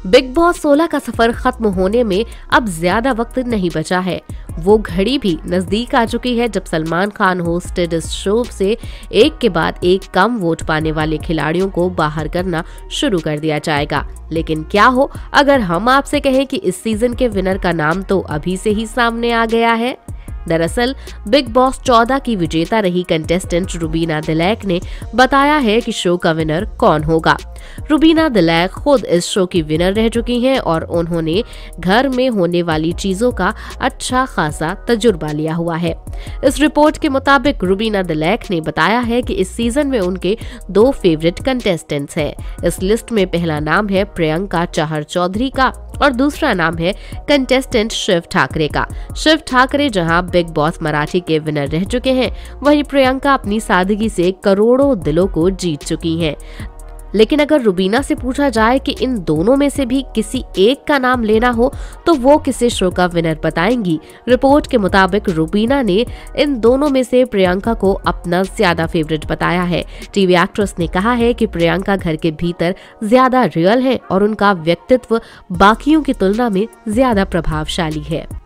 Big boss 16 का सफर खत्म होने में अब ज्यादा वक्त नहीं बचा है। वो घड़ी भी नजदीक आ चुकी है जब सलमान खान होस्टेड इस शो से एक के बाद एक कम वोट पाने वाले खिलाड़ियों को बाहर करना शुरू कर दिया जाएगा। लेकिन क्या हो अगर हम आपसे कहें कि इस सीजन के विनर का नाम तो अभी से ही सामने आ गया है। दरअसल बिग बॉस 14 की विजेता रही कंटेस्टेंट रुबीना दिलैक ने बताया है कि शो का विनर कौन होगा। रुबीना दिलैक खुद इस शो की विनर रह चुकी हैं और उन्होंने घर में होने वाली चीजों का अच्छा खासा तजुर्बा लिया हुआ है। इस रिपोर्ट के मुताबिक रुबीना दिलैक ने बताया है कि इस सीजन में उनके 2 फेवरेट कंटेस्टेंट्स हैं। इस लिस्ट में पहला नाम है प्रियंका चहर चौधरी का और दूसरा नाम है कंटेस्टेंट शिव ठाकरे का। शिव ठाकरे जहां बिग बॉस मराठी के विनर रह चुके हैं, वहीं प्रियंका अपनी सादगी से करोड़ों दिलों को जीत चुकी हैं। लेकिन अगर रुबीना से पूछा जाए कि इन दोनों में से भी किसी एक का नाम लेना हो तो वो किसे शो का विनर बताएंगी। रिपोर्ट के मुताबिक रुबीना ने इन दोनों में से प्रियंका को अपना ज्यादा फेवरेट बताया है। टीवी एक्ट्रेस ने कहा है कि प्रियंका घर के भीतर ज्यादा रियल है और उनका व्यक्तित्व बाकियों की तुलना में ज्यादा प्रभावशाली है।